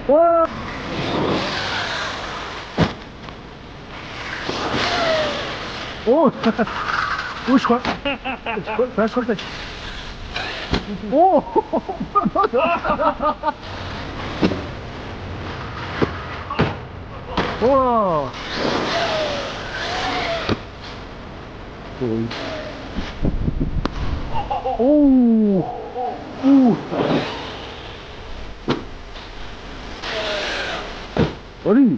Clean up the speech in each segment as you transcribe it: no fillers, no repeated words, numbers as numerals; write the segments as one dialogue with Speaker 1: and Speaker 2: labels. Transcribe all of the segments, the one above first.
Speaker 1: Oh. Oh. Oh, je crois. Je crois que oh. Oh. Oh. Ouh. Allez.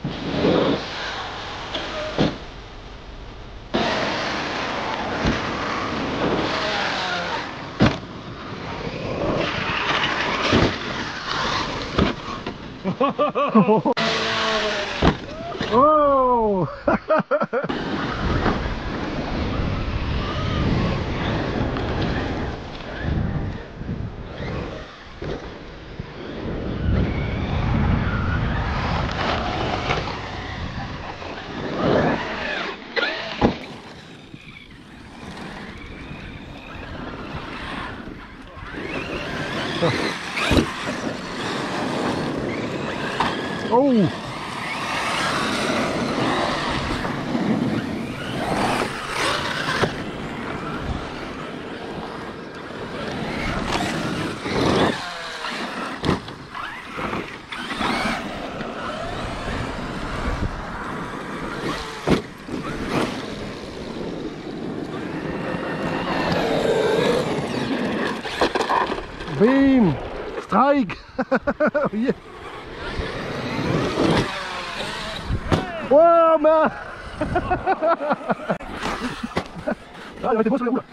Speaker 1: Oh. Oh. Bim! Strike! Yeah. Oh, man! Ah, il était beau sur les roues là.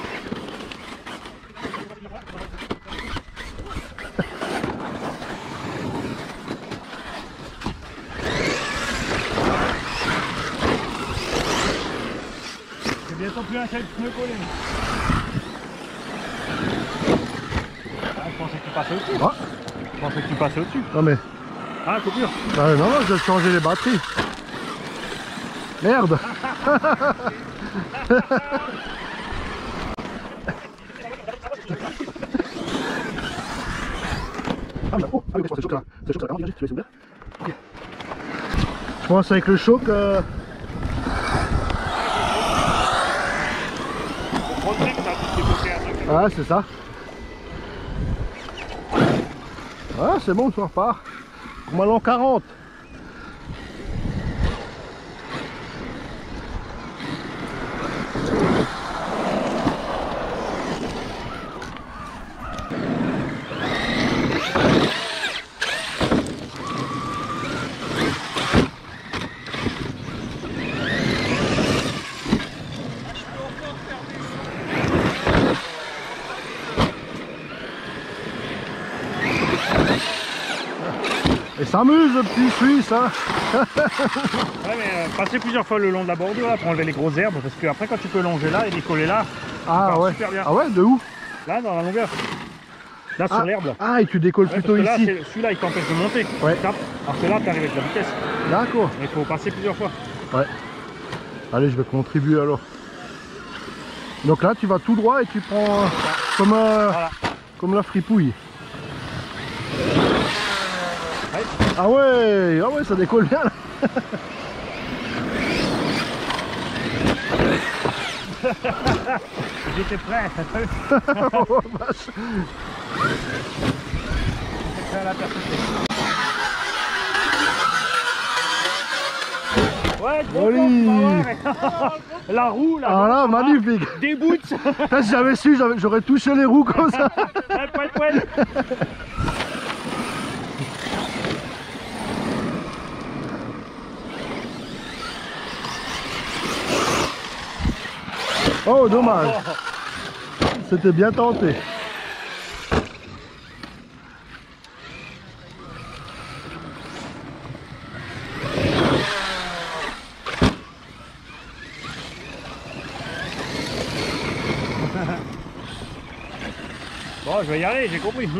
Speaker 2: C'est bientôt plus un seul pneu collé. Ah, je pensais que tu passais au-dessus.
Speaker 1: Ah.
Speaker 2: Je pensais que tu passais au-dessus.
Speaker 1: Non mais...
Speaker 2: Ah, coupure.
Speaker 1: Bah, non, je dois changer les batteries. Merde. Ah, mais oh, ah oui, c'est le choc là. C'est le choc là. Tu laisses ouvert. Okay. Je pense avec le choc. Ah, c'est ça. Ah, c'est bon, ça repart. Comme à l'an 40. Et s'amuse le petit Suisse, hein.
Speaker 2: Ouais, mais passer plusieurs fois le long de la bordure là pour enlever les grosses herbes, parce que après quand tu peux longer là et décoller là,
Speaker 1: Ah ouais.
Speaker 2: super bien.
Speaker 1: Ah ouais, de où?
Speaker 2: Là dans la longueur. Là sur l'herbe.
Speaker 1: Ah, et tu décolles
Speaker 2: Ouais,
Speaker 1: plutôt
Speaker 2: parce que
Speaker 1: ici.
Speaker 2: là, celui-là il t'empêche de monter.
Speaker 1: Ouais.
Speaker 2: Tu tapes, alors que là tu arrives avec la vitesse.
Speaker 1: D'accord.
Speaker 2: Mais il faut passer plusieurs fois.
Speaker 1: Ouais. Allez, je vais contribuer alors. Donc là, tu vas tout droit et tu prends comme,
Speaker 2: Voilà.
Speaker 1: comme la fripouille.
Speaker 2: Ouais.
Speaker 1: Ah ouais, ça décolle bien là.
Speaker 2: J'étais prêt.
Speaker 1: Oh, vache.
Speaker 2: J'étais prêt à la percuter. Ouais, gros
Speaker 1: Joli.
Speaker 2: pompe, bah ouais. La roue là.
Speaker 1: Ah là, magnifique.
Speaker 2: Déboute.
Speaker 1: Putain, si j'avais su, j'aurais touché les roues comme ça.
Speaker 2: Ouais, poil, poil.
Speaker 1: Oh, dommage. C'était bien tenté.
Speaker 2: Bon, je vais y aller, j'ai compris.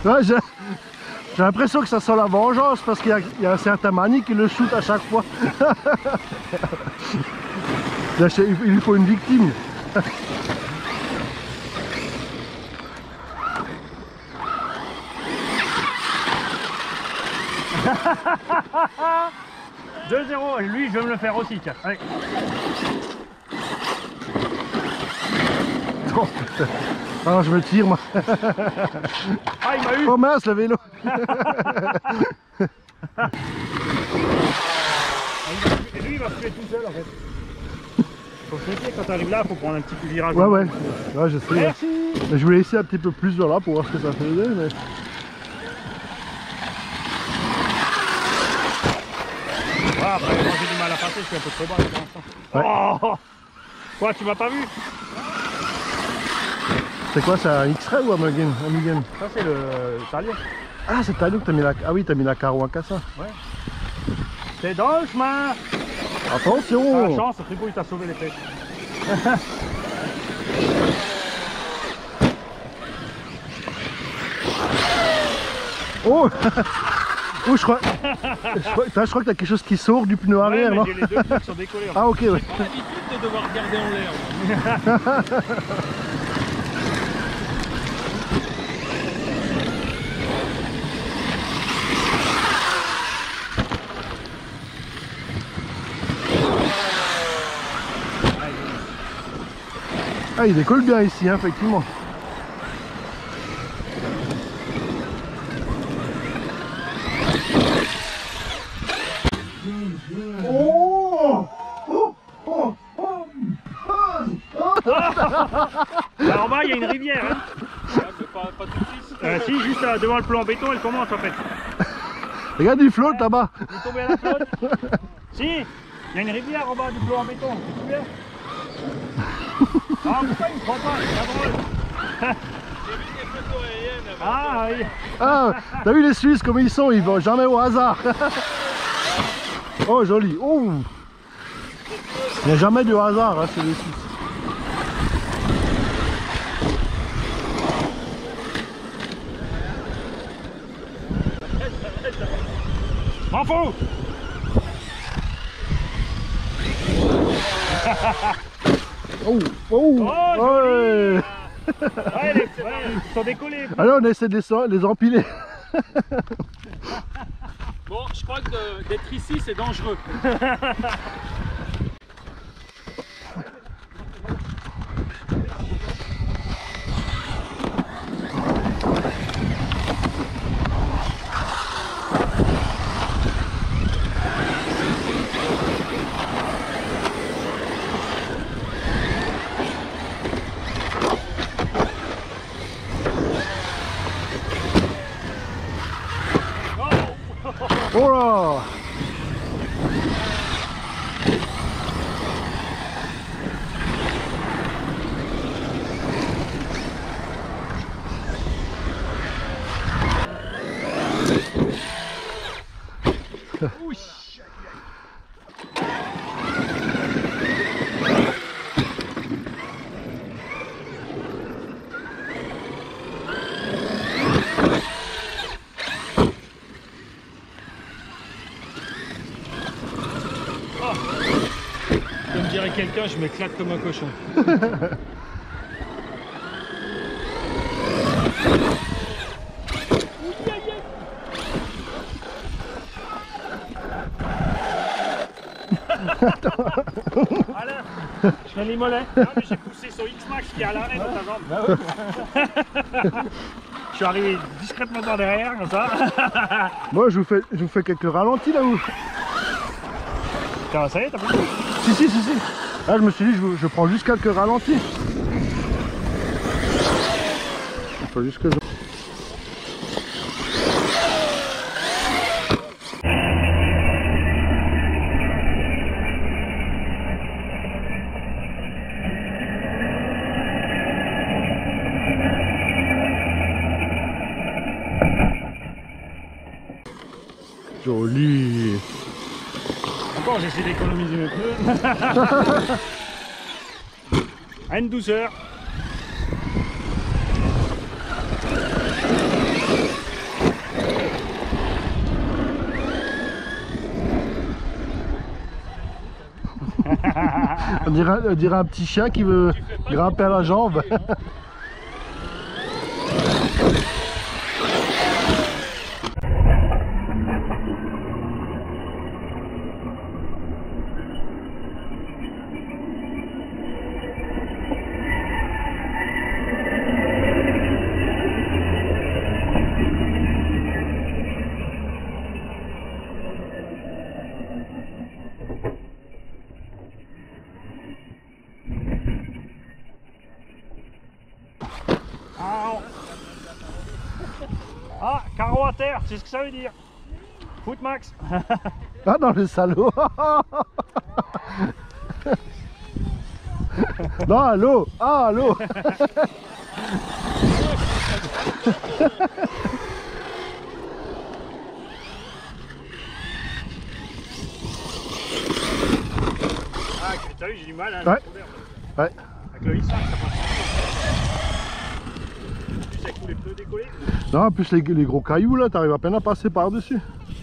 Speaker 1: Ouais, j'ai l'impression que ça sent la vengeance parce qu'il y a un certain Mani qui le shoot à chaque fois. Il lui faut une victime. «
Speaker 2: 2-0, lui je vais me le faire aussi, tiens. Allez.
Speaker 1: Oh putain. Alors je me tire moi.
Speaker 2: Ah il m'a eu.
Speaker 1: Oh mince le vélo.
Speaker 2: Et lui il va se tuer tout seul en fait. Faut se méfier quand t'arrives là, faut prendre un petit peu virage.
Speaker 1: Ouais ouais, ouais je sais.
Speaker 2: Merci.
Speaker 1: Mais je voulais essayer un petit peu plus vers là pour voir ce que ça faisait. Mais...
Speaker 2: Ah, après quand j'ai du mal à passer, je suis un peu trop bas pour l'instant.
Speaker 1: Ouais.
Speaker 2: Oh quoi, tu m'as pas vu?
Speaker 1: C'est quoi, c'est un X-Ray ou un Mugen?
Speaker 2: Ça c'est le talion.
Speaker 1: Ah c'est Talion que t'as mis la... Ah oui, t'as mis la carreau à cassa.
Speaker 2: Ouais. C'est dans le chemin.
Speaker 1: Attention.
Speaker 2: Ah, la chance, ce frigo il t'a sauvé les fesses.
Speaker 1: Oh. Oh je crois... je crois que t'as quelque chose qui sort du pneu arrière,
Speaker 2: ouais,
Speaker 1: non?
Speaker 2: j'ai les deux pneus qui sont décollés.
Speaker 1: Ah ok ouais.
Speaker 3: J'ai pas l'habitude de devoir regarder en l'air.
Speaker 1: Ah il décolle bien ici, hein, effectivement.
Speaker 2: Là en bas il y a une rivière. Hein.
Speaker 3: Pas tout de suite.
Speaker 2: Si, juste devant le plan en béton, elle commence en fait.
Speaker 1: Regarde il flotte là-bas.
Speaker 2: Il est tombé à la flotte. Si, il y a une rivière en bas du plan en béton, tu te souviens? Ah pourquoi il me prend pas? C'est pas drôle.
Speaker 3: J'ai vu des photos aériennes.
Speaker 2: Ah oui.
Speaker 1: Ah, t'as vu les Suisses comme ils sont, ils vont jamais au hasard. Oh joli. Oh. Il n'y a jamais de hasard hein, chez les Suisses.
Speaker 2: M'en fous.
Speaker 1: Oh, oh,
Speaker 2: Oh,
Speaker 1: ouais.
Speaker 2: Ouais, ils sont décollés.
Speaker 1: Alors on essaie de les empiler.
Speaker 3: Bon, je crois que d'être ici, c'est dangereux.
Speaker 1: Oh là.
Speaker 3: Comme dirait quelqu'un, je m'éclate comme un cochon.
Speaker 2: Voilà. Je fais les mollets. Ah, mais j'ai poussé son X-Max qui est à l'arrêt dans ta jambe. Je suis arrivé discrètement par derrière comme ça.
Speaker 1: Moi je vous fais quelques ralentis là où.
Speaker 2: Ça y est, t'as plus.
Speaker 1: Si. Là je me suis dit je prends juste quelques ralentis. Il faut juste que je... Joli.
Speaker 2: Encore j'essaie d'économiser mes pneus. À une douceur.
Speaker 1: On dirait un petit chien qui veut grimper à la jambe.
Speaker 2: Ah, carreau à terre, c'est ce que ça veut dire. Foot max.
Speaker 1: Ah non, le salaud. Non, à l'eau. Ah, à l'eau.
Speaker 2: Ah, t'as vu, j'ai du mal. Hein,
Speaker 1: Ouais. Ouais.
Speaker 2: avec le hissage, ça passe. Tu sais, avec tous les pneus décollés.
Speaker 1: Non, en plus les gros cailloux là, t'arrives à peine à passer par-dessus.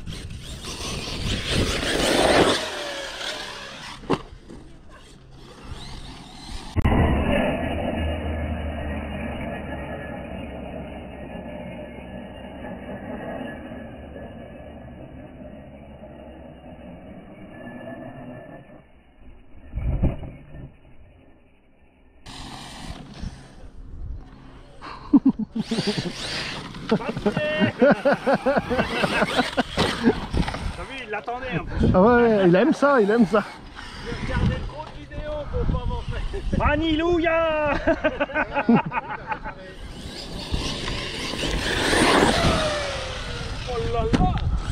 Speaker 2: T'as vu, il l'attendait un peu.
Speaker 1: Ah ouais, il aime ça, il aime ça.
Speaker 3: Regardez trop de vidéos pour pas m'en faire.
Speaker 2: Manilouya.
Speaker 3: Oh là là.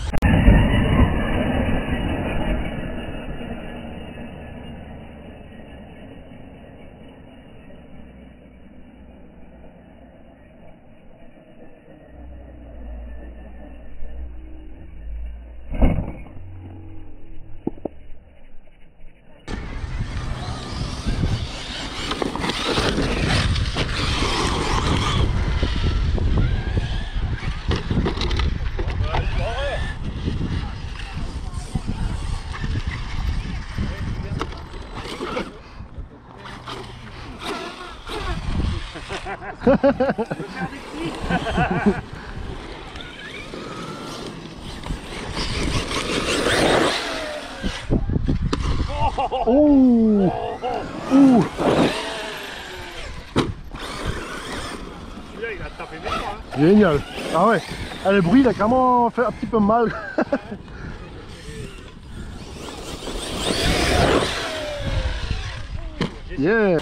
Speaker 1: Oh. Ouh.
Speaker 2: Celui-là, il a tapé bien, hein.
Speaker 1: Génial. Ah ouais. Ah, le bruit il a carrément fait un petit peu mal. Yeah.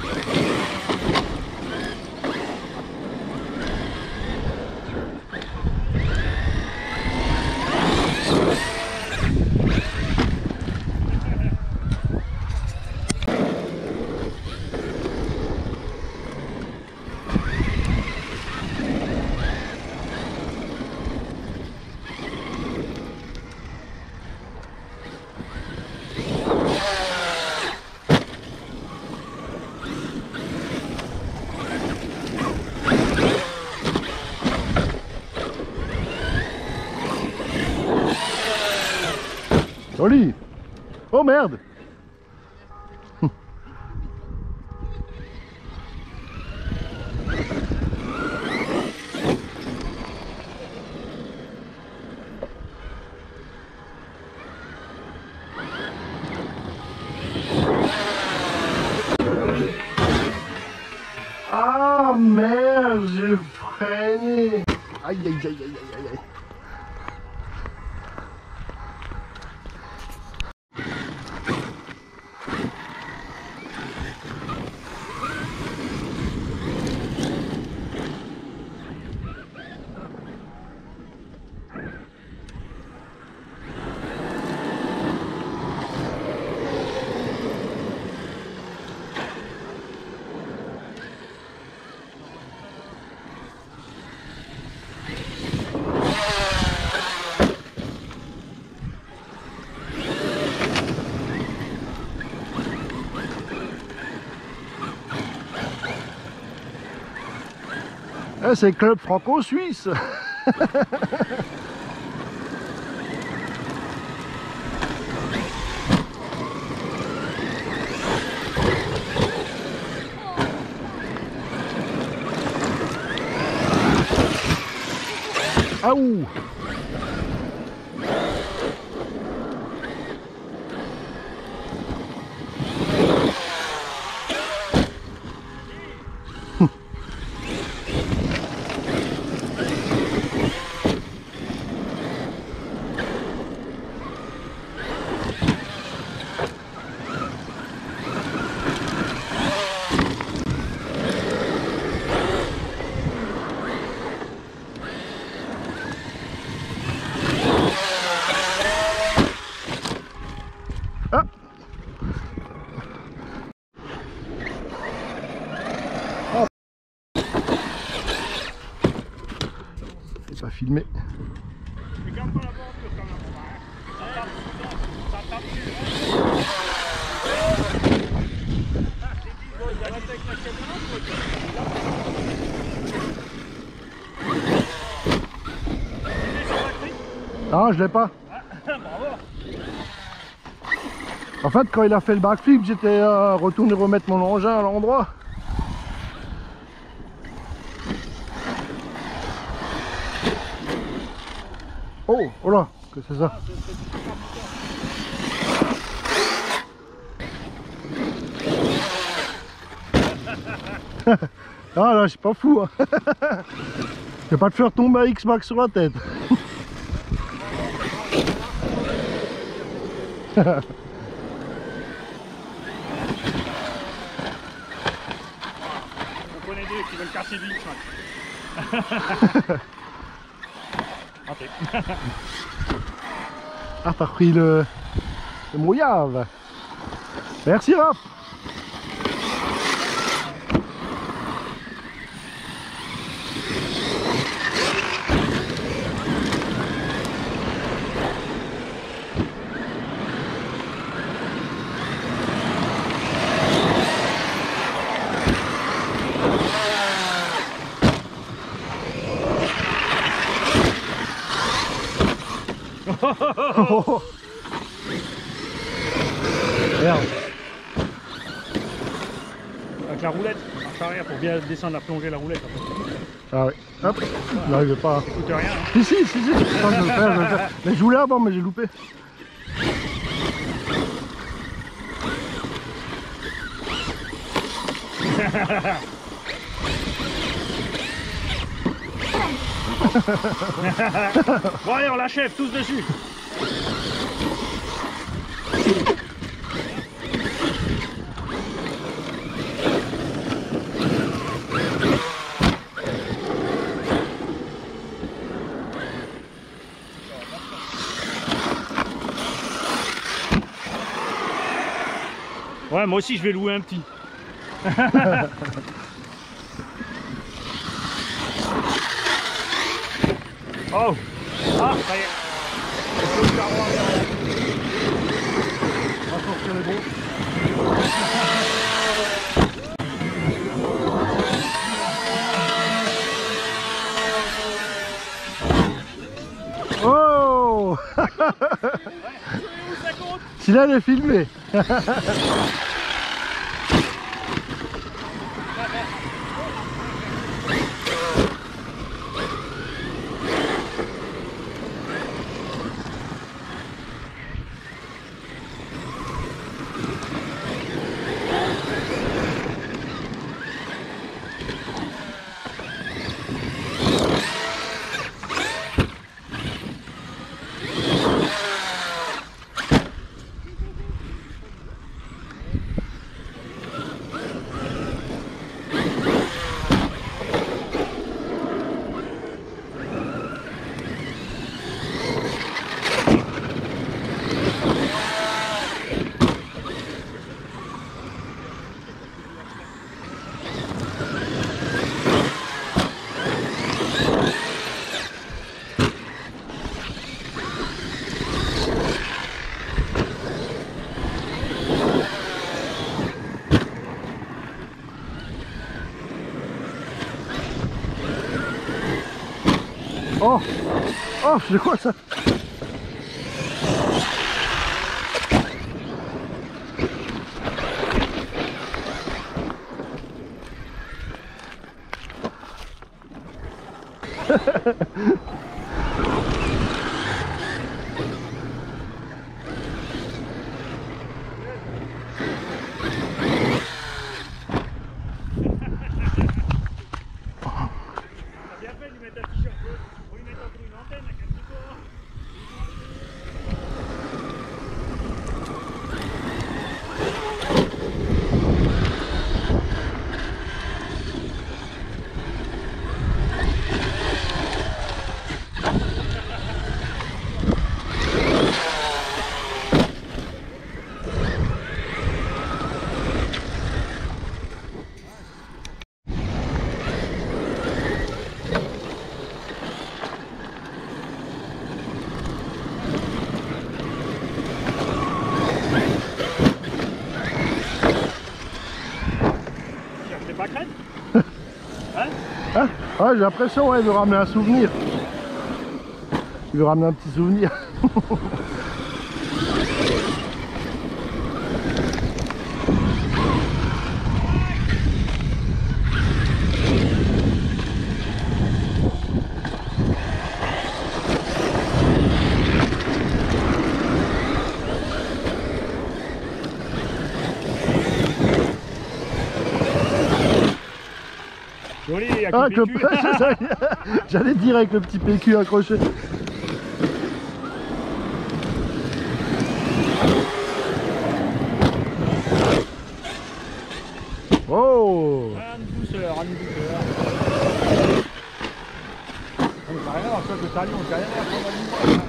Speaker 1: Joli. Oh merde. Ah merde, j'ai freiné. Aïe aïe aïe aïe aïe aïe. Eh, c'est le club franco-suisse. Ah ouh. Pas filmé.
Speaker 2: Regarde pas la bordure quand même. Ça tape. Ça tape.
Speaker 1: Non, je l'ai pas.
Speaker 2: Bravo.
Speaker 1: En fait, quand il a fait le backflip, j'étais retourné remettre mon engin à l'endroit. Oh, oh là, que c'est ça? Ah là, je suis pas fou. Hein. Je vais pas te faire tomber à X-Max sur la tête.
Speaker 2: On connaît deux qui veulent casser du X-Max. Raté.
Speaker 1: Ah, t'as repris le mouillave. Merci, Raph. Oh. Merde.
Speaker 2: Avec la roulette, marche arrière pour bien descendre la plongée, la roulette. Après.
Speaker 1: Ah oui. Hop. Je n'arrivais pas.
Speaker 2: Ça coûte rien. Hein.
Speaker 1: Si. Attends, je vais le faire, je vais le faire. Mais je voulais avant, mais j'ai loupé.
Speaker 2: Bon allez, on l'achève tous dessus. Ouais, moi aussi je vais louer un petit. Oh! Ah, ça y est!
Speaker 1: On va sortir les bons. Oh! Celui-là, il est filmé. Oh! Oh, c'est quoi ça? Ouais, j'ai l'impression, ouais, il veut ramener un souvenir. Il veut ramener un petit souvenir.
Speaker 2: Joli, il y a
Speaker 1: Ah,
Speaker 2: que PQ.
Speaker 1: j'allais dire avec le petit PQ accroché. Oh!
Speaker 2: Un douceur, un douceur. On va rien voir, toi, que t'as dit, on t'a rien à prendre la ligne.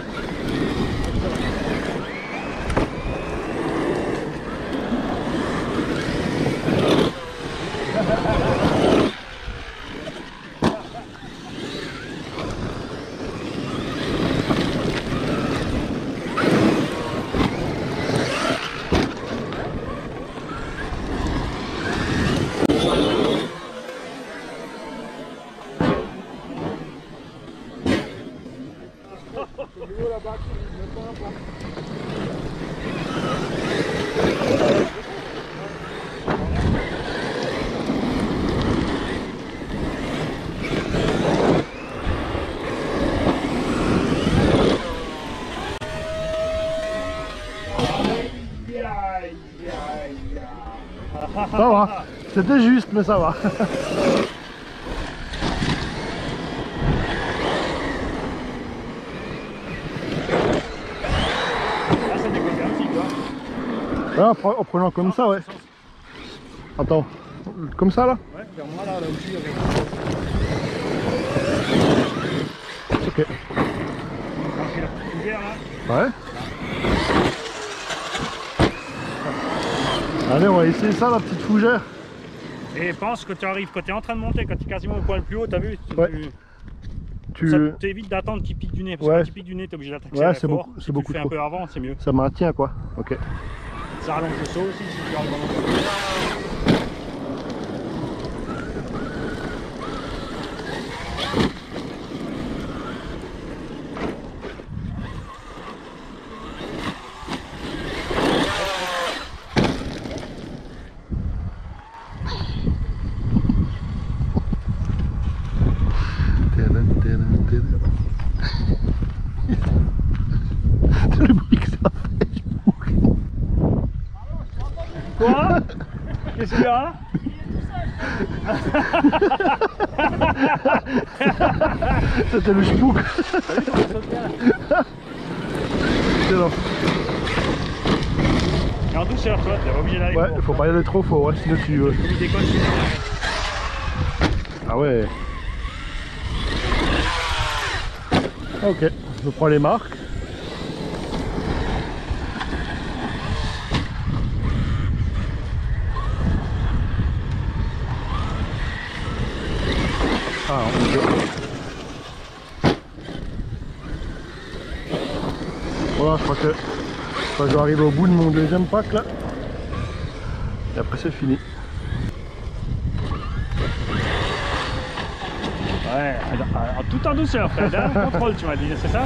Speaker 1: Ça va, c'était juste, mais ça va.
Speaker 2: Ah, ça décolle bien aussi, quoi.
Speaker 1: Ouais, en prenant comme ça, ouais. Attends, comme ça là?
Speaker 2: Ouais, vers moi là aussi. Avec...
Speaker 1: Ok.
Speaker 2: C'est la petite fougère là.
Speaker 1: Ouais. Allez, on va essayer ça, la petite fougère.
Speaker 2: Et pense que tu arrives, quand tu es en train de monter, quand tu es quasiment au poil plus haut, t'as vu?
Speaker 1: Ouais. Ça
Speaker 2: t'évites d'attendre qu'il pique du nez, parce
Speaker 1: ouais.
Speaker 2: que quand il pique du nez, tu es obligé d'attaquer
Speaker 1: Ouais,
Speaker 2: fort.
Speaker 1: beaucoup,
Speaker 2: Si
Speaker 1: c'est
Speaker 2: tu
Speaker 1: beaucoup
Speaker 2: le fais
Speaker 1: trop.
Speaker 2: un peu avant, c'est mieux.
Speaker 1: Ça maintient quoi. Ok.
Speaker 2: Ça rallonge le saut aussi si tu arrives en
Speaker 1: Le bruit que ça fait, je mourrais.
Speaker 2: Quoi? Qu'est-ce qu'il y a?
Speaker 1: C'était le schmouk. Excellent.
Speaker 2: Et en douceur, toi, t'es obligé d'aller.
Speaker 1: Ouais, faut pas y aller trop fort, ouais, sinon tu...
Speaker 2: Comme il décolle,
Speaker 1: Ah ouais. Ok, je prends les marques. Ah, ok. Voilà, je crois que je vais arriver au bout de mon deuxième pack là. Et après c'est fini.
Speaker 2: Ouais, tout en douceur, frère. Derrière le contrôle, tu m'as dit, c'est ça?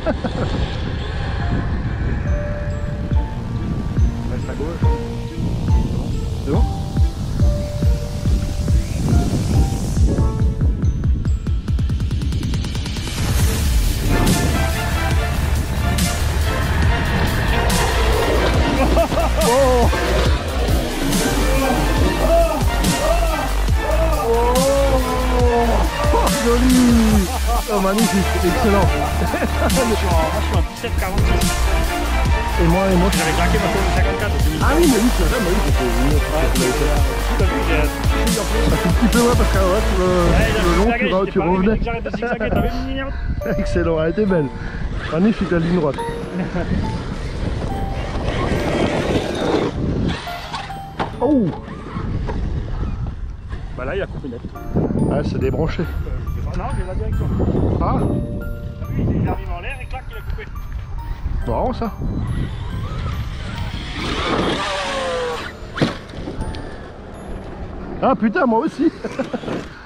Speaker 2: Reste à gauche.
Speaker 1: C'est bon? Oh! Oh, joli! Oh, magnifique, excellent.
Speaker 2: Moi, je suis en 17,46.
Speaker 1: Et moi,
Speaker 2: J'avais craqué ma tour de 54 au 2000.
Speaker 1: Ah oui, mais oui, c'est vrai, mais oui,
Speaker 2: Tout à vu, j'ai
Speaker 1: un petit peu, ouais, parce que ouais, sur le long, tu revenais.
Speaker 2: J'arrête de zigzaguer, t'as vu une ligne?
Speaker 1: Excellent, elle était belle. Magnifique la ligne droite. Oh!
Speaker 2: Bah là, il a coupé net.
Speaker 1: Ah, c'est débranché.
Speaker 2: Non, j'ai la direction.
Speaker 1: Ah!
Speaker 2: T'as vu, il arrive en l'air et clac, il a coupé.
Speaker 1: Marrant ça. Ah putain, moi aussi.